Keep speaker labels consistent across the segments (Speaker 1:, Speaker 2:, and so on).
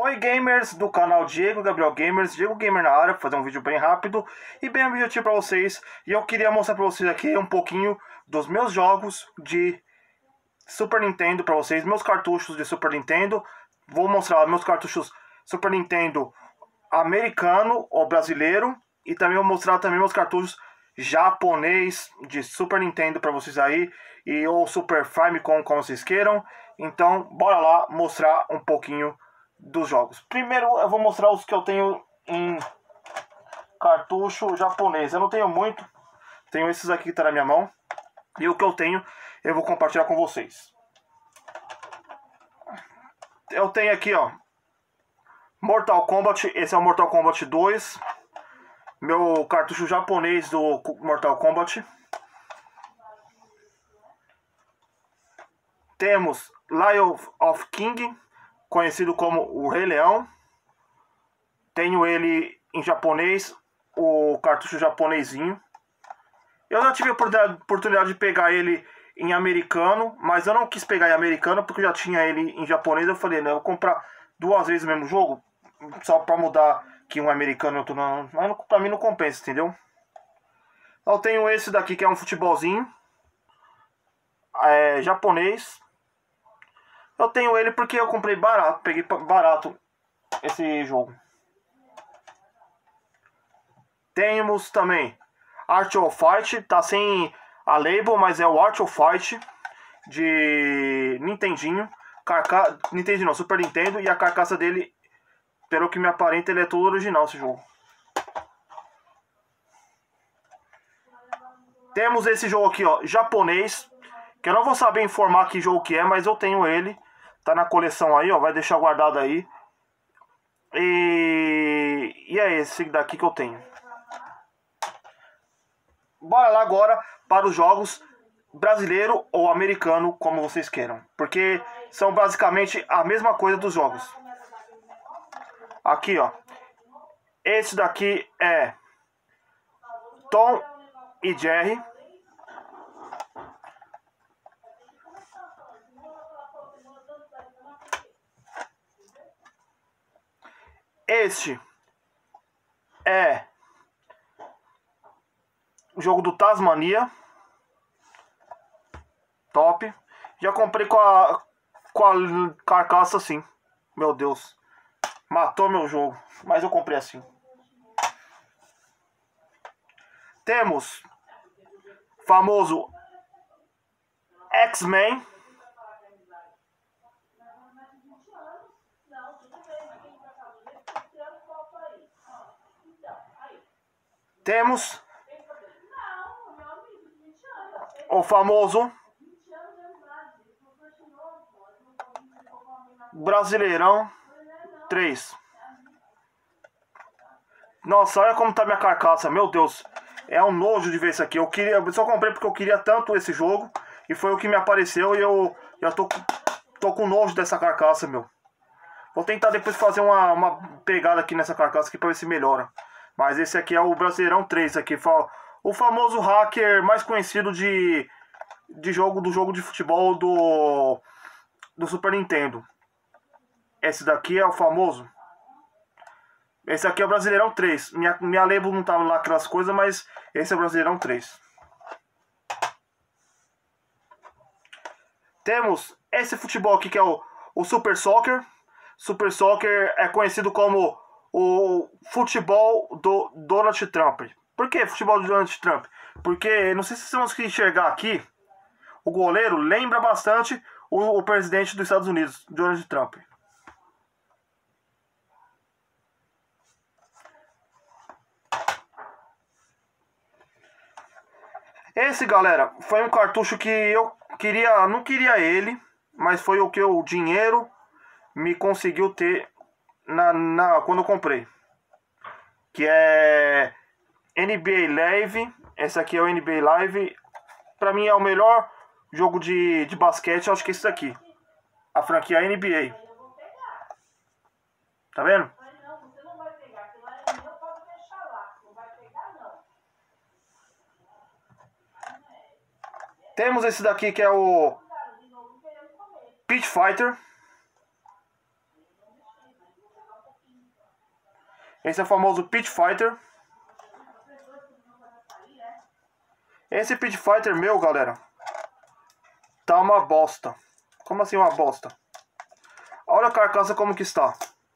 Speaker 1: Oi gamers do canal Diego Gabriel Gamers, Diego Gamer na área, vou fazer um vídeo bem rápido e bem objetivo para vocês. E eu queria mostrar para vocês aqui um pouquinho dos meus jogos de Super Nintendo para vocês, meus cartuchos de Super Nintendo. Vou mostrar meus cartuchos Super Nintendo americano ou brasileiro e também vou mostrar também meus cartuchos japonês de Super Nintendo para vocês aí, e ou Super Famicom, como vocês queiram. Então bora lá mostrar um pouquinho dos jogos. Primeiro eu vou mostrar os que eu tenho em cartucho japonês. Eu não tenho muito, tenho esses aqui que tá na minha mão, e o que eu tenho eu vou compartilhar com vocês. Eu tenho aqui, ó, Mortal Kombat. Esse é o Mortal Kombat 2, meu cartucho japonês do Mortal Kombat. Temos Lion of King, conhecido como o Rei Leão. Tenho ele em japonês, o cartucho japonesinho. Eu já tive a oportunidade de pegar ele em americano, mas eu não quis pegar em americano porque eu já tinha ele em japonês. Eu falei, né, eu vou comprar duas vezes o mesmo jogo, só pra mudar que um é americano e outro não. Mas pra mim não compensa, entendeu? Eu tenho esse daqui que é um futebolzinho japonês. Eu tenho ele porque eu comprei barato, peguei barato esse jogo. Temos também Art of Fight, tá sem a label, mas é o Art of Fight de Nintendinho. Nintendo não, Super Nintendo, e a carcaça dele, pelo que me aparenta, ele é todo original esse jogo. Temos esse jogo aqui, ó, japonês, que eu não vou saber informar que jogo que é, mas eu tenho ele. Tá na coleção aí, ó, vai deixar guardado aí. E é esse daqui que eu tenho. Bora lá agora para os jogos brasileiro ou americano, como vocês queiram, porque são basicamente a mesma coisa dos jogos. Aqui, ó, esse daqui é Tom e Jerry. Este é o jogo do Tasmania. Top. Já comprei com a carcaça assim. Meu Deus, matou meu jogo, mas eu comprei assim. Temos famoso X-Men. Temos o famoso Brasileirão 3. Nossa, olha como tá minha carcaça, meu Deus. É um nojo de ver isso aqui. Eu só comprei porque eu queria tanto esse jogo, e foi o que me apareceu, e eu já tô com nojo dessa carcaça, meu. Vou tentar depois fazer uma pegada aqui nessa carcaça aqui pra ver se melhora. Mas esse aqui é o Brasileirão 3 aqui, o famoso hacker mais conhecido do jogo de futebol do Super Nintendo. Esse daqui é o famoso. Esse aqui é o Brasileirão 3. Minha label não tava lá aquelas coisas, mas esse é o Brasileirão 3. Temos esse futebol aqui que é o Super Soccer. Super Soccer é conhecido como o futebol do Donald Trump. Por que futebol do Donald Trump? Porque, não sei se vocês vão enxergar aqui, o goleiro lembra bastante o presidente dos Estados Unidos, Donald Trump. Esse, galera, foi um cartucho que eu não queria ele, mas foi o que o dinheiro me conseguiu ter quando eu comprei. Que é NBA Live. Esse aqui é o NBA Live. Pra mim é o melhor jogo de basquete, acho que é esse daqui. A franquia NBA. Tá vendo? Temos esse daqui que é o Pit Fighter. Esse é o famoso Pit Fighter. Esse Pit Fighter meu, galera, tá uma bosta. Como assim uma bosta? Olha a carcaça como que está.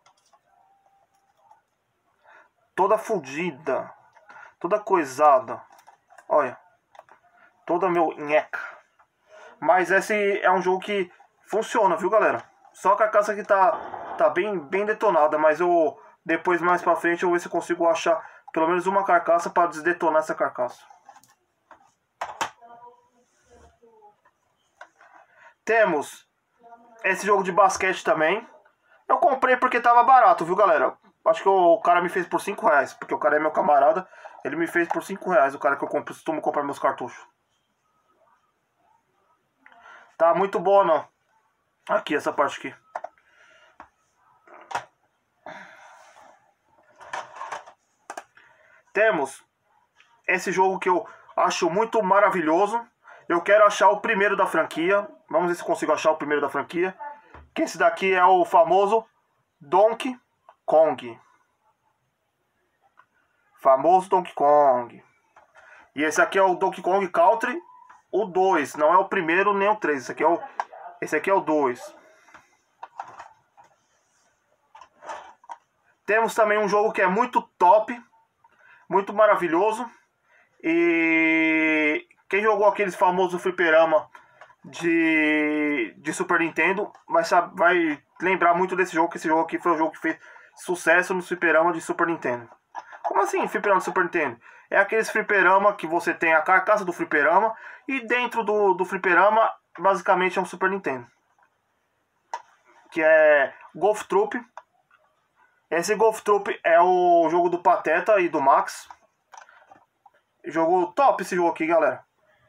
Speaker 1: Toda fodida. Toda coisada. Olha. Toda meu nheca. Mas esse é um jogo que funciona, viu, galera? Só a carcaça que tá bem detonada. Mas eu, depois mais pra frente, eu vou ver se eu consigo achar pelo menos uma carcaça pra desdetonar essa carcaça. Temos esse jogo de basquete também. Eu comprei porque tava barato, viu, galera? Acho que o cara me fez por 5 reais. Porque o cara é meu camarada. Ele me fez por 5 reais, o cara que eu costumo comprar meus cartuchos. Tá muito boa, não. Aqui, essa parte aqui. Temos esse jogo que eu acho muito maravilhoso. Eu quero achar o primeiro da franquia. Vamos ver se consigo achar o primeiro da franquia. Que esse daqui é o famoso Donkey Kong. Famoso Donkey Kong. E esse aqui é o Donkey Kong Country, o 2. Não é o primeiro nem o 3. Esse aqui é o 2. Temos também um jogo que é muito top. Muito maravilhoso. E quem jogou aqueles famosos fliperama de Super Nintendo vai lembrar muito desse jogo. Que esse jogo aqui foi o jogo que fez sucesso no fliperama de Super Nintendo. Como assim fliperama de Super Nintendo? É aqueles fliperama que você tem a carcaça do fliperama e dentro do fliperama basicamente é um Super Nintendo. Que é Golf Troop. Esse Golf Troop é o jogo do Pateta e do Max. Jogo top esse jogo aqui, galera.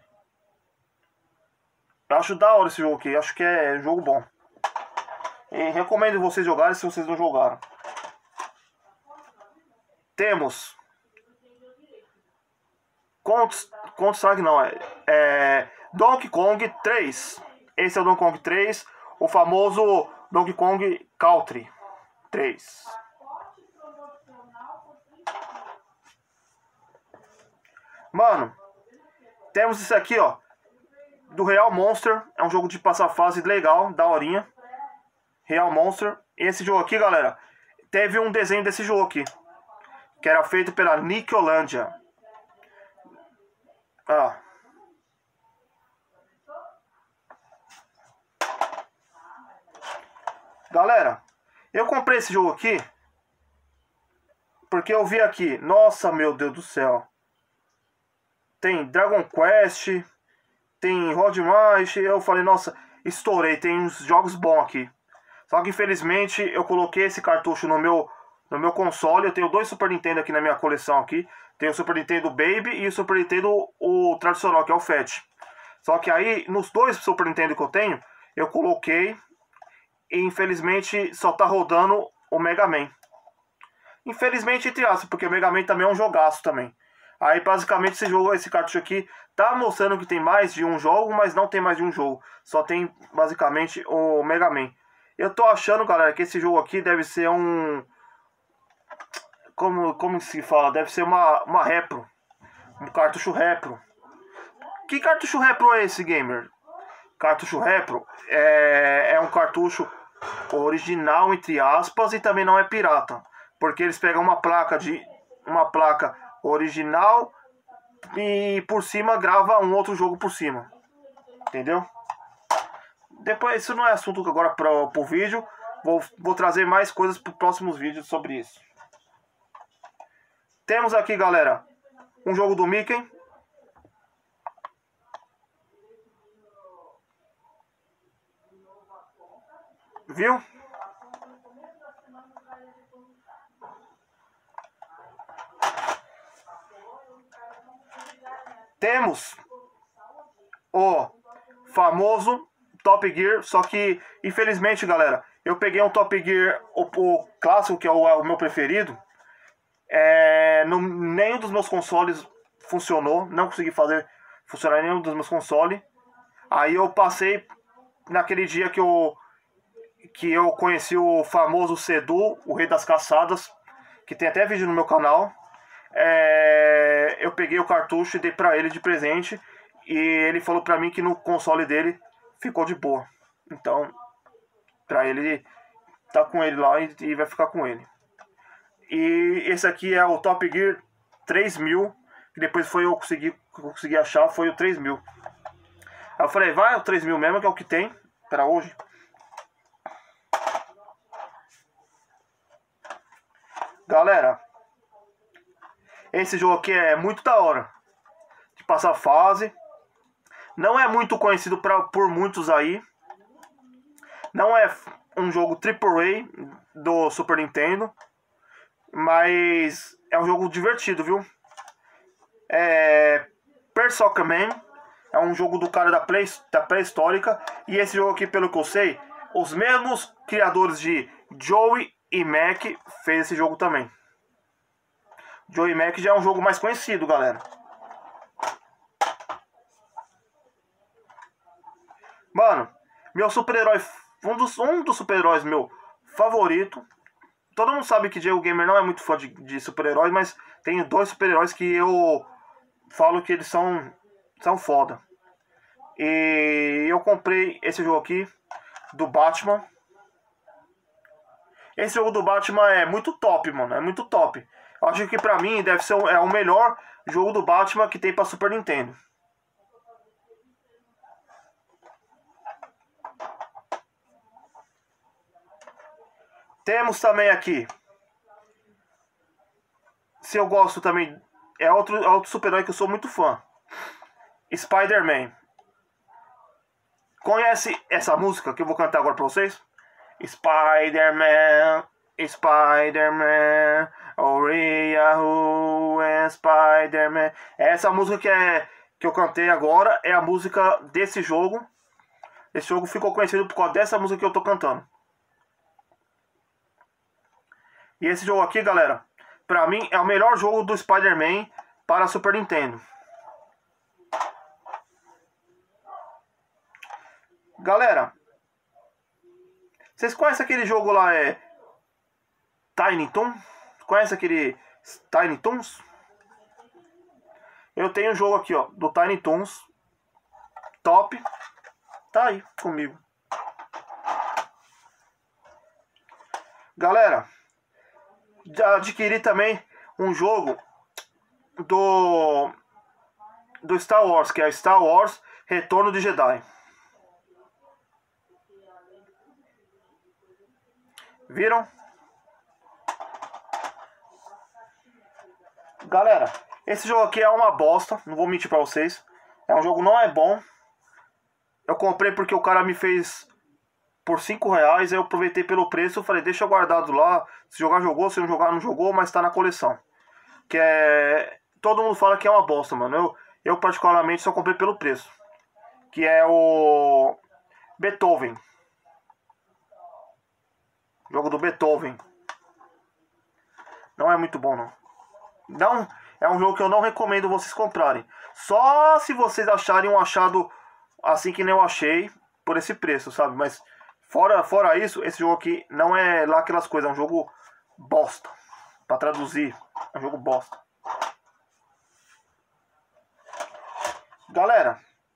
Speaker 1: Eu acho da hora esse jogo aqui. Acho que é um jogo bom. E recomendo vocês jogarem se vocês não jogaram. Temos Counter-Strike não, Donkey Kong 3. Esse é o Donkey Kong 3, o famoso Donkey Kong Country 3. Mano, temos esse aqui, ó, do Real Monster. É um jogo de passar fase legal, daorinha. Real Monster. Esse jogo aqui, galera, teve um desenho desse jogo aqui, que era feito pela Nickelodeon. Galera, eu comprei esse jogo aqui porque eu vi aqui. Nossa, meu Deus do céu. Tem Dragon Quest, tem Road March. Eu falei, nossa, estourei. Tem uns jogos bons aqui. Só que infelizmente eu coloquei esse cartucho no meu console. Eu tenho 2 Super Nintendo aqui na minha coleção aqui. Tem o Super Nintendo Baby e o Super Nintendo o tradicional, que é o Fat. Só que aí, nos 2 Super Nintendo que eu tenho, eu coloquei e infelizmente só tá rodando o Mega Man. Infelizmente, entre aspas, porque o Mega Man também é um jogaço também. Aí basicamente esse cartucho aqui tá mostrando que tem mais de um jogo, mas não tem mais de um jogo. Só tem basicamente o Mega Man. Eu tô achando, galera, que esse jogo aqui deve ser um... Como se fala? Deve ser uma repro. Um cartucho repro. Que cartucho repro é esse, gamer? Cartucho repro é um cartucho original, entre aspas, e também não é pirata. Porque eles pegam uma placa original e por cima grava um outro jogo por cima. Entendeu? Depois, isso não é assunto agora pro vídeo. Vou trazer mais coisas para os próximos vídeos sobre isso. Temos aqui, galera, um jogo do Mickey. Viu? Temos o famoso Top Gear, só que infelizmente, galera, eu peguei um Top Gear, o clássico, que é o meu preferido. Nenhum dos meus consoles funcionou, não consegui fazer funcionar nenhum dos meus consoles. Aí eu passei naquele dia que eu conheci o famoso Sedu, o Rei das Caçadas, que tem até vídeo no meu canal. Eu peguei o cartucho e dei pra ele de presente. E ele falou pra mim que no console dele ficou de boa. Então, pra ele tá com ele lá e vai ficar com ele. E esse aqui é o Top Gear 3000. Que depois foi eu consegui achar, foi o 3000. Aí eu falei, vai o 3000 mesmo, que é o que tem pra hoje. Galera, esse jogo aqui é muito da hora de passar fase. Não é muito conhecido por muitos aí. Não é um jogo AAA do Super Nintendo. Mas é um jogo divertido, viu? Per Soccer Man. É um jogo do cara da pré-histórica. E esse jogo aqui, pelo que eu sei, os mesmos criadores de Joey e Mac fez esse jogo também. Joey e Mac já é um jogo mais conhecido, galera. Mano, meu super-herói, um dos super-heróis meu favorito. Todo mundo sabe que Diego Gamer não é muito fã de super-heróis, mas tem dois super-heróis que eu falo que eles são foda. E eu comprei esse jogo aqui do Batman. Esse jogo do Batman é muito top, mano. É muito top. Eu acho que pra mim deve ser o melhor jogo do Batman que tem pra Super Nintendo. Temos também aqui. Se eu gosto também. É outro super-herói que eu sou muito fã. Spider-Man. Conhece essa música que eu vou cantar agora pra vocês? Spider-Man, Spider-Man, Who and Spider-Man. Essa música que eu cantei agora é a música desse jogo. Esse jogo ficou conhecido por causa dessa música que eu tô cantando. E esse jogo aqui, galera, pra mim é o melhor jogo do Spider-Man para a Super Nintendo. Galera, vocês conhecem aquele jogo lá, Tiny Toons? Conhece aquele Tiny Toons? Eu tenho um jogo aqui, ó, do Tiny Toons. Top. Tá aí comigo. Galera, já adquiri também um jogo do Star Wars, que é Star Wars Retorno de Jedi. Viram? Galera, esse jogo aqui é uma bosta, não vou mentir pra vocês. É um jogo, não é bom. Eu comprei porque o cara me fez por R$5. Aí eu aproveitei pelo preço, falei, deixa guardado lá. Se jogar, jogou, se não jogar, não jogou, mas tá na coleção. Que é... Todo mundo fala que é uma bosta, mano. Eu particularmente só comprei pelo preço. Que é o Beethoven. Jogo do Beethoven. Não é muito bom, não. Não, é um jogo que eu não recomendo vocês comprarem. Só se vocês acharem um achado assim que nem eu achei, por esse preço, sabe? Mas fora isso, esse jogo aqui não é lá aquelas coisas. É um jogo bosta. Pra traduzir, é um jogo bosta. Galera,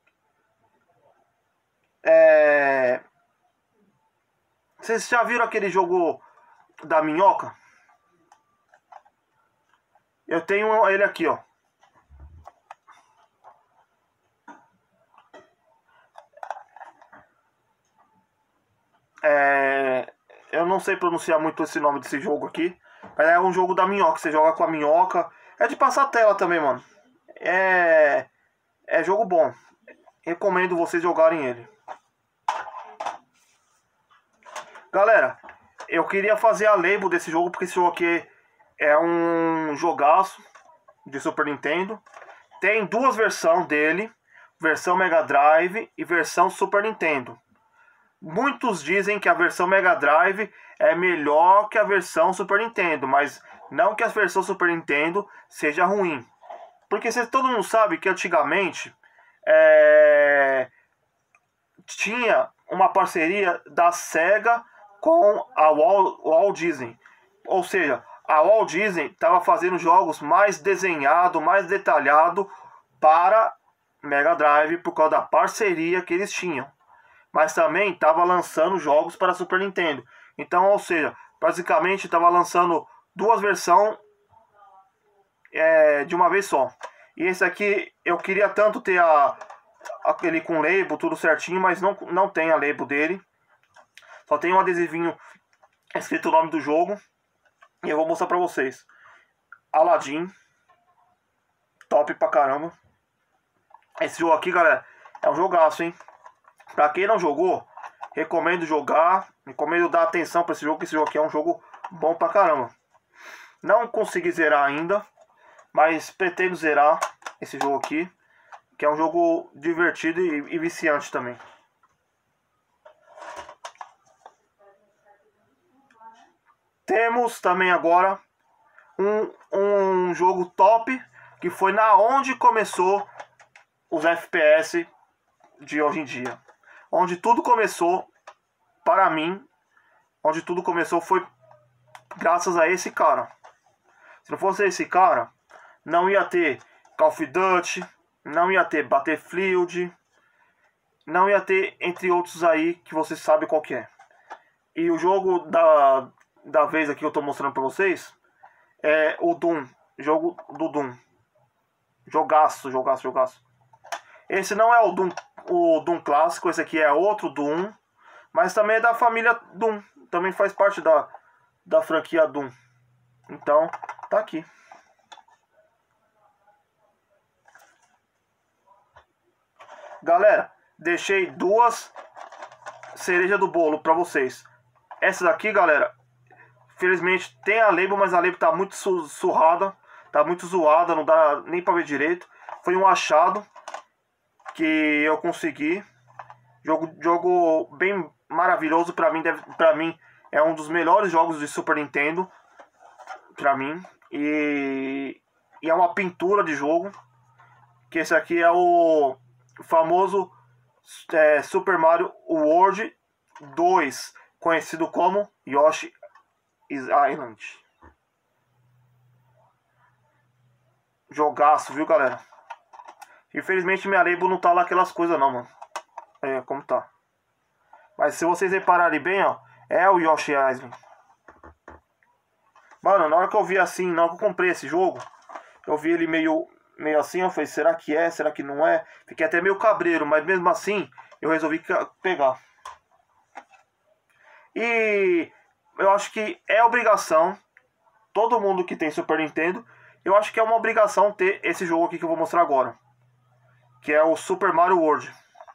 Speaker 1: vocês já viram aquele jogo da minhoca? Eu tenho ele aqui, ó. Eu não sei pronunciar muito esse nome desse jogo aqui. Mas é um jogo da minhoca. Você joga com a minhoca. É de passar tela também, mano. É jogo bom. Recomendo vocês jogarem ele. Galera, eu queria fazer a label desse jogo, porque esse jogo aqui é um jogaço de Super Nintendo. Tem duas versões dele, versão Mega Drive e versão Super Nintendo. Muitos dizem que a versão Mega Drive é melhor que a versão Super Nintendo, mas não que a versão Super Nintendo seja ruim. Porque todo mundo sabe que antigamente tinha uma parceria da Sega com a Walt Disney. Ou seja, a Walt Disney estava fazendo jogos mais desenhado, mais detalhado para Mega Drive por causa da parceria que eles tinham. Mas também estava lançando jogos para Super Nintendo. Então, ou seja, basicamente estava lançando duas versões de uma vez só. E esse aqui eu queria tanto ter aquele com label, tudo certinho, mas não tem a label dele. Só tem um adesivinho escrito o nome do jogo. E eu vou mostrar pra vocês. Aladdin. Top pra caramba. Esse jogo aqui, galera, é um jogaço, hein? Pra quem não jogou, recomendo jogar. Recomendo dar atenção pra esse jogo, que esse jogo aqui é um jogo bom pra caramba. Não consegui zerar ainda, mas pretendo zerar esse jogo aqui, que é um jogo divertido e viciante também. Temos também agora um jogo top, que foi na onde começou os FPS de hoje em dia. Onde tudo começou, para mim, onde tudo começou foi graças a esse cara. Se não fosse esse cara, não ia ter Call of Duty, não ia ter Battlefield, não ia ter entre outros aí que vocês sabem qual que é. E o jogo da vez aqui que eu tô mostrando pra vocês é o Doom, jogo do Doom. Jogaço. Esse não é o Doom clássico, esse aqui é outro Doom, mas também é da família Doom, também faz parte da franquia Doom. Então, tá aqui. Galera, deixei duas cerejas do bolo pra vocês. Essa daqui, galera, felizmente tem a label, mas a label tá muito surrada, tá muito zoada, não dá nem pra ver direito. Foi um achado que eu consegui. Jogo bem maravilhoso pra mim, é um dos melhores jogos de Super Nintendo pra mim. E é uma pintura de jogo, que esse aqui é o famoso Super Mario World 2, conhecido como Yoshi Island. Jogaço, viu, galera? Infelizmente minha label não tá lá aquelas coisas não, mano. É, como tá. Mas se vocês repararem bem, ó, é o Yoshi Island. Mano, na hora que eu vi assim, na hora que eu comprei esse jogo, eu vi ele meio assim, eu falei, será que é? Será que não é? Fiquei até meio cabreiro, mas mesmo assim, eu resolvi pegar. E eu acho que é obrigação, todo mundo que tem Super Nintendo, eu acho que é uma obrigação ter esse jogo aqui que eu vou mostrar agora, que é o Super Mario World.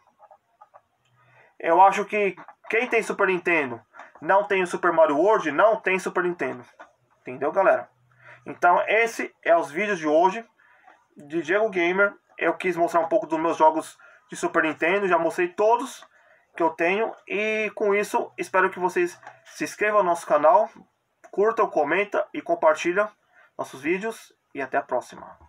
Speaker 1: Eu acho que quem tem Super Nintendo não tem o Super Mario World, não tem Super Nintendo. Entendeu, galera? Então esse é os vídeos de hoje de Diego Gamer. Eu quis mostrar um pouco dos meus jogos de Super Nintendo, já mostrei todos que eu tenho. E com isso, espero que vocês se inscrevam no nosso canal, curtam, comentam e compartilham nossos vídeos. E até a próxima.